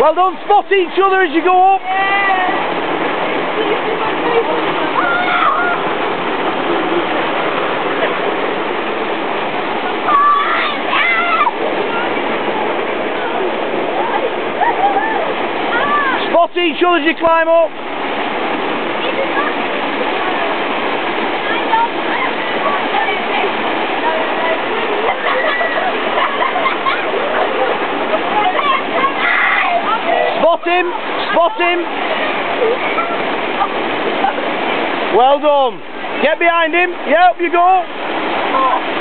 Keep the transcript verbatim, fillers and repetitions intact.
Well done, spot each other as you go up. Spot each other as you climb up. Spot him, spot him. Well done. Get behind him. Yeah, up you go.